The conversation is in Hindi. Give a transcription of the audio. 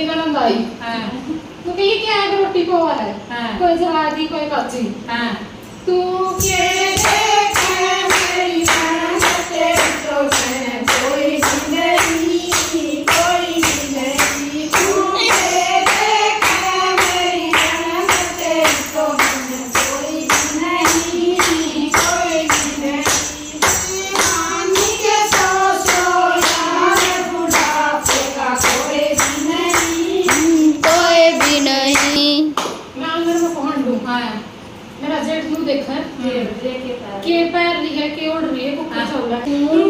तेरी ननद आई। तू कही क्या है रोटी पोवा है, कोई जलादी कोई कच्ची। तू के देखे मेरी ननद तेरी तो मैं कोई जिंदगी कोई जिंदगी। तू के देखे मेरी ननद तेरी तो मैं कोई जिंदगी कोई जिंदगी। नानी के सो यार बुढ़ापे का कोई भी नहीं। मैं अंदर में पहुंच लूं। मेरा जेठ मुंह देखा के पैर ली है के उड़ रही है कुछ चल रहा है।